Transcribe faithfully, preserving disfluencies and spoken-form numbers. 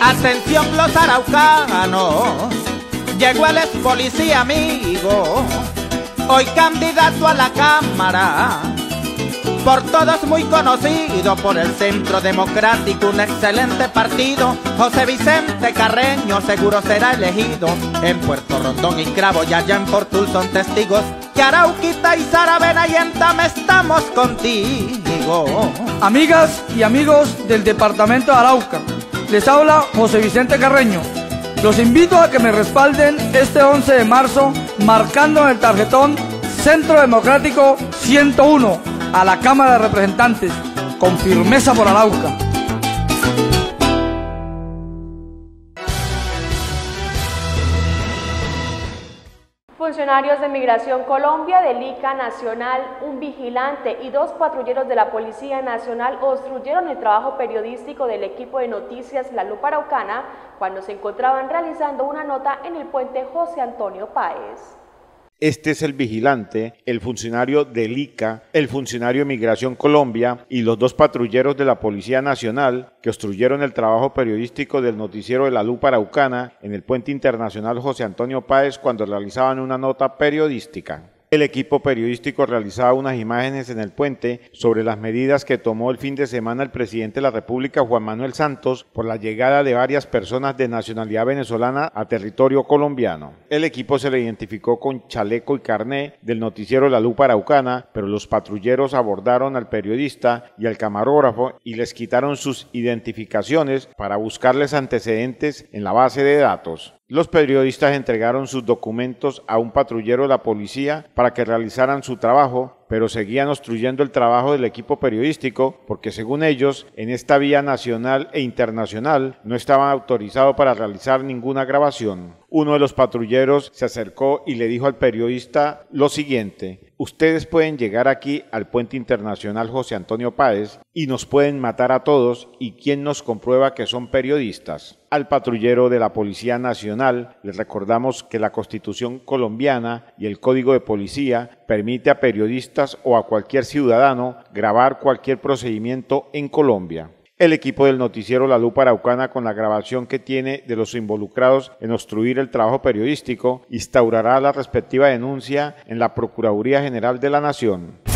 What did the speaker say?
Atención los araucanos, llegó el ex policía amigo, hoy candidato a la Cámara, por todos muy conocido, por el Centro Democrático, un excelente partido. José Vicente Carreño seguro será elegido. En Puerto Rondón y Cravo y allá en Fortul son testigos que Arauquita y Saravena y en Tame estamos contigo. Amigas y amigos del departamento de Arauca, les habla José Vicente Carreño. Los invito a que me respalden este once de marzo marcando en el tarjetón Centro Democrático ciento uno a la Cámara de Representantes, con firmeza por Arauca. Funcionarios de Migración Colombia, del I C A Nacional, un vigilante y dos patrulleros de la Policía Nacional obstruyeron el trabajo periodístico del equipo de noticias La Lupa Araucana cuando se encontraban realizando una nota en el puente José Antonio Páez. Este es el vigilante, el funcionario del I C A, el funcionario de Migración Colombia y los dos patrulleros de la Policía Nacional que obstruyeron el trabajo periodístico del noticiero de La Lupa Araucana en el puente internacional José Antonio Páez cuando realizaban una nota periodística. El equipo periodístico realizaba unas imágenes en el puente sobre las medidas que tomó el fin de semana el presidente de la República, Juan Manuel Santos, por la llegada de varias personas de nacionalidad venezolana a territorio colombiano. El equipo se le identificó con chaleco y carné del noticiero La Lupa Araucana, pero los patrulleros abordaron al periodista y al camarógrafo y les quitaron sus identificaciones para buscarles antecedentes en la base de datos. Los periodistas entregaron sus documentos a un patrullero de la policía para que realizaran su trabajo, pero seguían obstruyendo el trabajo del equipo periodístico porque, según ellos, en esta vía nacional e internacional no estaban autorizados para realizar ninguna grabación. Uno de los patrulleros se acercó y le dijo al periodista lo siguiente: ustedes pueden llegar aquí al puente internacional José Antonio Páez y nos pueden matar a todos, ¿y quién nos comprueba que son periodistas? Al patrullero de la Policía Nacional les recordamos que la Constitución colombiana y el Código de Policía permite a periodistas o a cualquier ciudadano grabar cualquier procedimiento en Colombia. El equipo del noticiero La Lupa Araucana, con la grabación que tiene de los involucrados en obstruir el trabajo periodístico, instaurará la respectiva denuncia en la Procuraduría General de la Nación.